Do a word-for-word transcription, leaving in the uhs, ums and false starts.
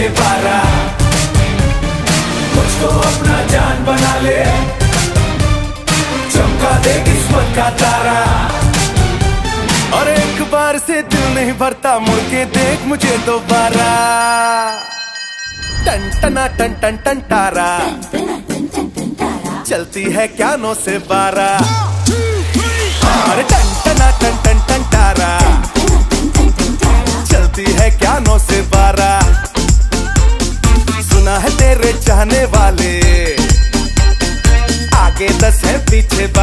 पीछे बारह, मुझको अपना जान बना ले, चमका दे किस्मत का तारा। और एक बार से दिल नहीं भरता, मुड़ के देख मुझे दोबारा। टन टना टन टन टन तारा, चलती है क्या नौ से बारह। अरे टन टना टन टन टन तारा, चलती है क्या नौ से बारह। सुना है तेरे चाहने वाले, आगे दस है पीछे